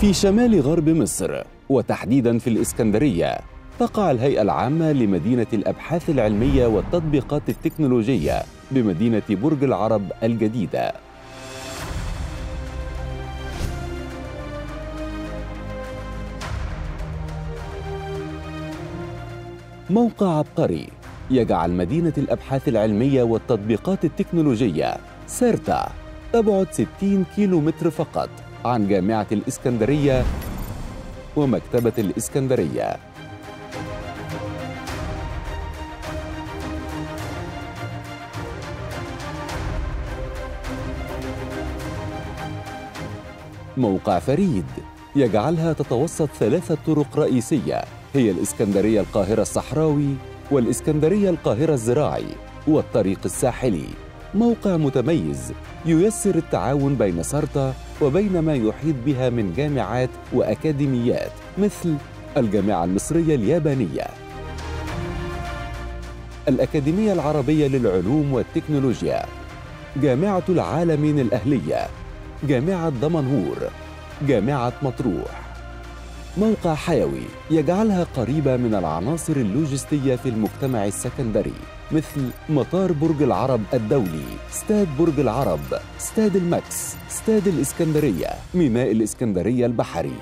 في شمال غرب مصر وتحديداً في الإسكندرية تقع الهيئة العامة لمدينة الأبحاث العلمية والتطبيقات التكنولوجية بمدينة برج العرب الجديدة. موقع عبقري يجعل مدينة الأبحاث العلمية والتطبيقات التكنولوجية سيرتا تبعد 60 كيلومتر فقط عن جامعة الإسكندرية ومكتبة الإسكندرية. موقع فريد يجعلها تتوسط 3 طرق رئيسية هي الإسكندرية القاهرة الصحراوي والإسكندرية القاهرة الزراعي والطريق الساحلي. موقع متميز ييسر التعاون بين سرتا وبين ما يحيط بها من جامعات وأكاديميات مثل الجامعة المصرية اليابانية، الأكاديمية العربية للعلوم والتكنولوجيا، جامعة العالمين الأهلية، جامعة دمنهور، جامعة مطروح. موقع حيوي يجعلها قريبة من العناصر اللوجستية في المجتمع السكندري مثل مطار برج العرب الدولي، استاد برج العرب، استاد الماكس، استاد الإسكندرية، ميناء الإسكندرية البحري.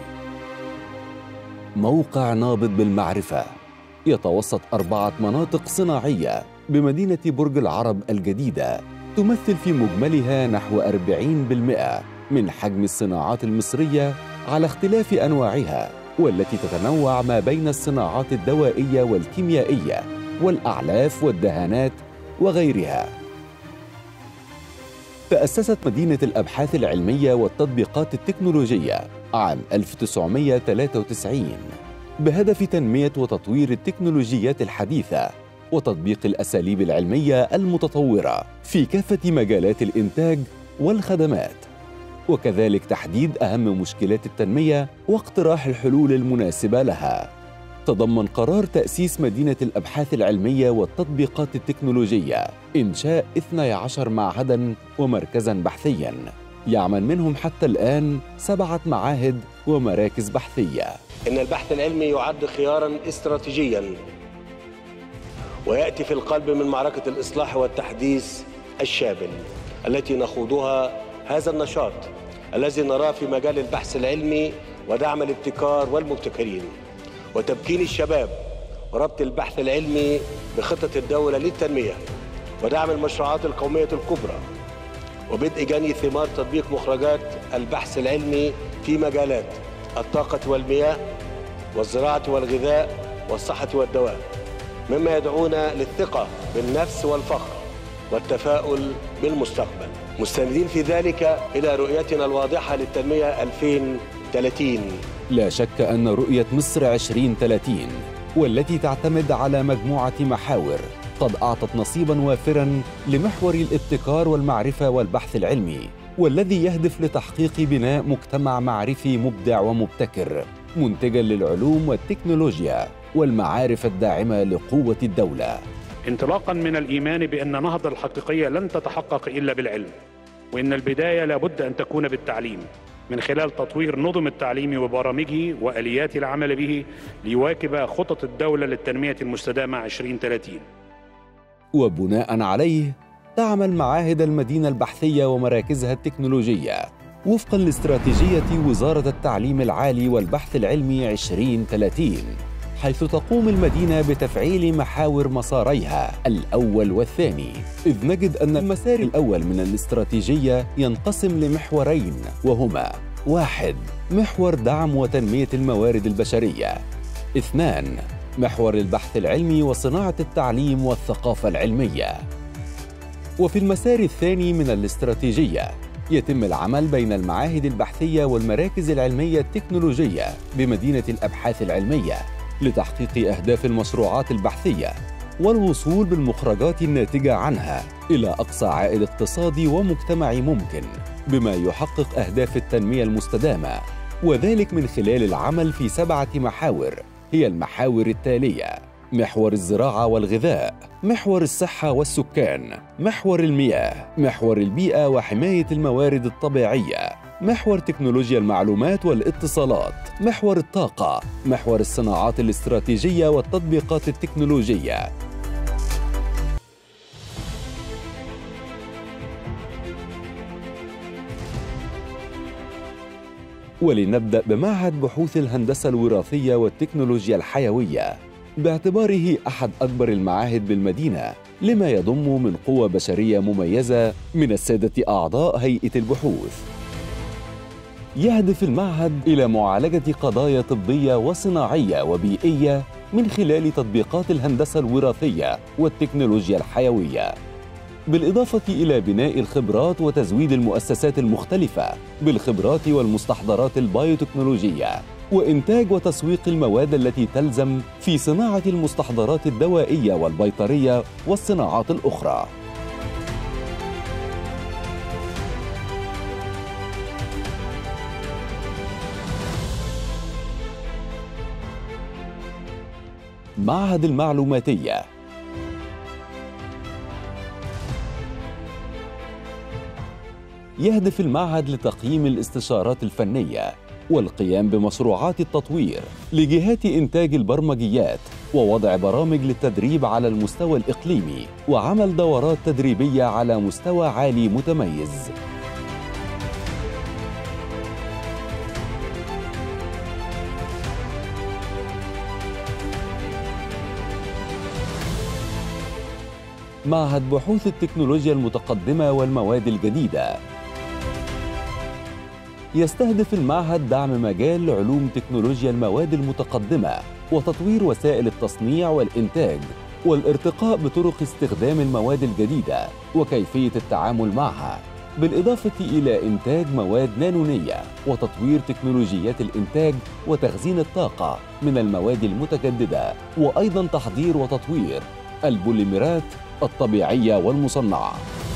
موقع نابض بالمعرفة يتوسط 4 مناطق صناعية بمدينة برج العرب الجديدة تمثل في مجملها نحو 40% من حجم الصناعات المصرية على اختلاف أنواعها، والتي تتنوع ما بين الصناعات الدوائية والكيميائية والأعلاف والدهانات وغيرها. تأسست مدينة الأبحاث العلمية والتطبيقات التكنولوجية عام 1993 بهدف تنمية وتطوير التكنولوجيات الحديثة وتطبيق الأساليب العلمية المتطورة في كافة مجالات الإنتاج والخدمات، وكذلك تحديد أهم مشكلات التنمية واقتراح الحلول المناسبة لها. تضمن قرار تأسيس مدينة الأبحاث العلمية والتطبيقات التكنولوجية إنشاء 12 معهداً ومركزاً بحثياً يعمل منهم حتى الآن 7 معاهد ومراكز بحثية. إن البحث العلمي يعد خياراً استراتيجياً ويأتي في القلب من معركة الإصلاح والتحديث الشامل التي نخوضها. هذا النشاط الذي نراه في مجال البحث العلمي ودعم الابتكار والمبتكرين وتمكين الشباب وربط البحث العلمي بخطة الدولة للتنمية ودعم المشروعات القومية الكبرى وبدء جني ثمار تطبيق مخرجات البحث العلمي في مجالات الطاقة والمياه والزراعة والغذاء والصحة والدواء، مما يدعونا للثقة بالنفس والفخر والتفاؤل بالمستقبل، مستندين في ذلك إلى رؤيتنا الواضحة للتنمية 2030. لا شك أن رؤية مصر 2030 والتي تعتمد على مجموعة محاور قد أعطت نصيباً وافراً لمحور الابتكار والمعرفة والبحث العلمي، والذي يهدف لتحقيق بناء مجتمع معرفي مبدع ومبتكر منتجاً للعلوم والتكنولوجيا والمعارف الداعمة لقوة الدولة. انطلاقاً من الإيمان بأن النهضة الحقيقية لن تتحقق إلا بالعلم، وإن البداية لابد أن تكون بالتعليم من خلال تطوير نظم التعليم وبرامجه وآليات العمل به ليواكب خطط الدولة للتنمية المستدامة 2030. وبناء عليه تعمل معاهد المدينة البحثية ومراكزها التكنولوجية وفقاً لاستراتيجية وزارة التعليم العالي والبحث العلمي 2030، حيث تقوم المدينة بتفعيل محاور مساريها الأول والثاني، إذ نجد أن المسار الأول من الاستراتيجية ينقسم لمحورين وهما: 1. محور دعم وتنمية الموارد البشرية. 2. محور البحث العلمي وصناعة التعليم والثقافة العلمية. وفي المسار الثاني من الاستراتيجية يتم العمل بين المعاهد البحثية والمراكز العلمية التكنولوجية بمدينة الأبحاث العلمية لتحقيق أهداف المشروعات البحثية والوصول بالمخرجات الناتجة عنها إلى أقصى عائد اقتصادي ومجتمعي ممكن بما يحقق أهداف التنمية المستدامة، وذلك من خلال العمل في 7 محاور هي المحاور التالية: محور الزراعة والغذاء، محور الصحة والسكان، محور المياه، محور البيئة وحماية الموارد الطبيعية، محور تكنولوجيا المعلومات والاتصالات، محور الطاقة، محور الصناعات الاستراتيجية والتطبيقات التكنولوجية. ولنبدأ بمعهد بحوث الهندسة الوراثية والتكنولوجيا الحيوية، باعتباره أحد أكبر المعاهد بالمدينة، لما يضم من قوة بشرية مميزة من السادة أعضاء هيئة البحوث. يهدف المعهد إلى معالجة قضايا طبية وصناعية وبيئية من خلال تطبيقات الهندسة الوراثية والتكنولوجيا الحيوية، بالإضافة إلى بناء الخبرات وتزويد المؤسسات المختلفة بالخبرات والمستحضرات البايوتكنولوجية، وإنتاج وتسويق المواد التي تلزم في صناعة المستحضرات الدوائية والبيطرية والصناعات الأخرى. معهد المعلوماتية. يهدف المعهد لتقييم الاستشارات الفنية والقيام بمشروعات التطوير لجهات إنتاج البرمجيات، ووضع برامج للتدريب على المستوى الإقليمي، وعمل دورات تدريبية على مستوى عالي متميز. معهد بحوث التكنولوجيا المتقدمة والمواد الجديدة. يستهدف المعهد دعم مجال علوم تكنولوجيا المواد المتقدمة وتطوير وسائل التصنيع والإنتاج، والارتقاء بطرق استخدام المواد الجديدة وكيفية التعامل معها، بالإضافة إلى إنتاج مواد نانونية وتطوير تكنولوجيات الإنتاج وتخزين الطاقة من المواد المتجددة، وأيضاً تحضير وتطوير البوليمرات الطبيعية والمصنعة.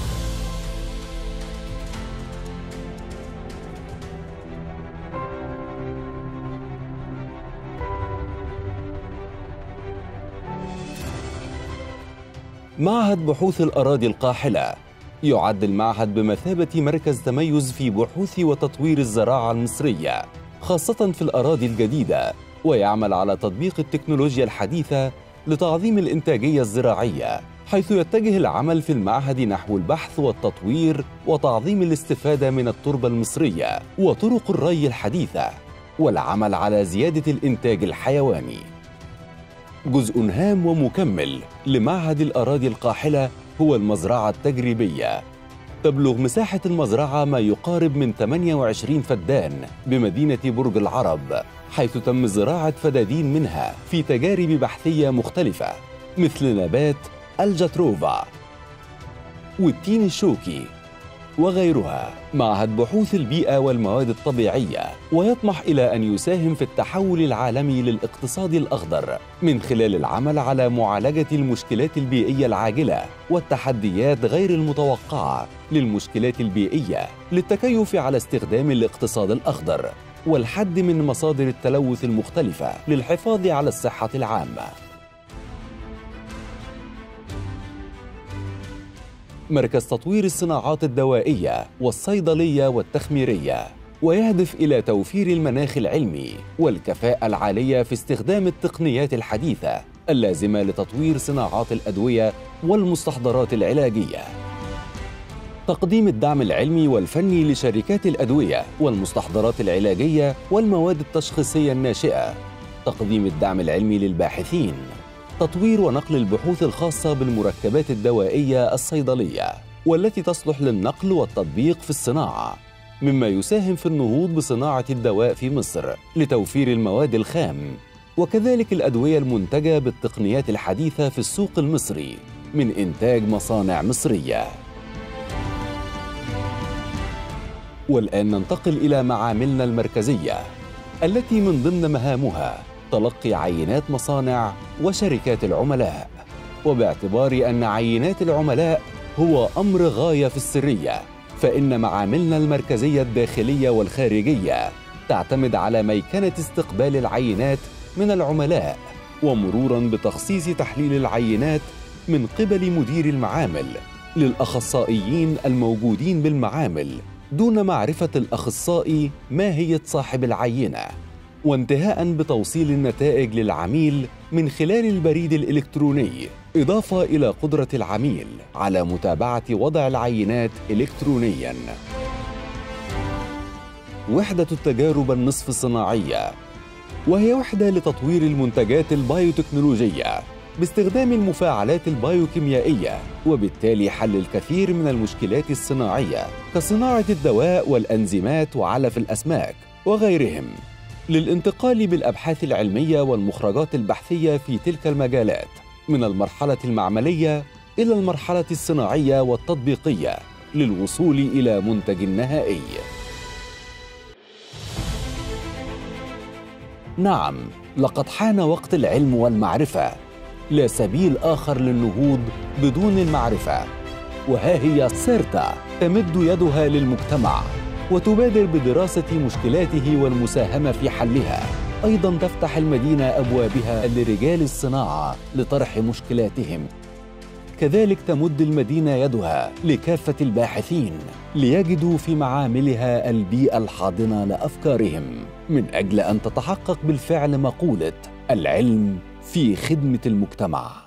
معهد بحوث الأراضي القاحلة. يعد المعهد بمثابة مركز تميز في بحوث وتطوير الزراعة المصرية، خاصة في الأراضي الجديدة، ويعمل على تطبيق التكنولوجيا الحديثة لتعظيم الإنتاجية الزراعية، حيث يتجه العمل في المعهد نحو البحث والتطوير وتعظيم الاستفادة من التربة المصرية وطرق الري الحديثة، والعمل على زيادة الإنتاج الحيواني. جزء هام ومكمل لمعهد الأراضي القاحلة هو المزرعة التجريبية. تبلغ مساحة المزرعة ما يقارب من 28 فدان بمدينة برج العرب، حيث تم زراعة فدادين منها في تجارب بحثية مختلفة مثل نبات الجاتروفا والتين الشوكي وغيرها. معهد بحوث البيئة والمواد الطبيعية، ويطمح إلى أن يساهم في التحول العالمي للاقتصاد الأخضر من خلال العمل على معالجة المشكلات البيئية العاجلة والتحديات غير المتوقعة للمشكلات البيئية، للتكيف على استخدام الاقتصاد الأخضر والحد من مصادر التلوث المختلفة للحفاظ على الصحة العامة. مركز تطوير الصناعات الدوائية والصيدلية والتخميرية، ويهدف إلى توفير المناخ العلمي والكفاءة العالية في استخدام التقنيات الحديثة اللازمة لتطوير صناعات الأدوية والمستحضرات العلاجية. تقديم الدعم العلمي والفني لشركات الأدوية والمستحضرات العلاجية والمواد التشخيصية الناشئة. تقديم الدعم العلمي للباحثين. تطوير ونقل البحوث الخاصة بالمركبات الدوائية الصيدلية والتي تصلح للنقل والتطبيق في الصناعة، مما يساهم في النهوض بصناعة الدواء في مصر لتوفير المواد الخام، وكذلك الأدوية المنتجة بالتقنيات الحديثة في السوق المصري من إنتاج مصانع مصرية. والآن ننتقل إلى معاملنا المركزية التي من ضمن مهامها تلقي عينات مصانع وشركات العملاء. وباعتبار أن عينات العملاء هو أمر غاية في السرية، فإن معاملنا المركزية الداخلية والخارجية تعتمد على ميكنة استقبال العينات من العملاء، ومروراً بتخصيص تحليل العينات من قبل مدير المعامل للأخصائيين الموجودين بالمعامل دون معرفة الأخصائي ماهية صاحب العينة، وانتهاء بتوصيل النتائج للعميل من خلال البريد الإلكتروني، إضافة إلى قدرة العميل على متابعة وضع العينات إلكترونياً. وحدة التجارب النصف الصناعية، وهي وحدة لتطوير المنتجات البايوتكنولوجية باستخدام المفاعلات البايوكيميائية، وبالتالي حل الكثير من المشكلات الصناعية كصناعة الدواء والأنزيمات وعلف الأسماك وغيرهم، للانتقال بالأبحاث العلمية والمخرجات البحثية في تلك المجالات من المرحلة المعملية إلى المرحلة الصناعية والتطبيقية للوصول إلى منتج نهائي. نعم، لقد حان وقت العلم والمعرفة، لا سبيل آخر للنهوض بدون المعرفة. وها هي سيرتا تمد يدها للمجتمع وتبادر بدراسة مشكلاته والمساهمة في حلها، أيضاً تفتح المدينة أبوابها لرجال الصناعة لطرح مشكلاتهم. كذلك تمد المدينة يدها لكافة الباحثين ليجدوا في معاملها البيئة الحاضنة لأفكارهم، من أجل أن تتحقق بالفعل مقولة العلم في خدمة المجتمع.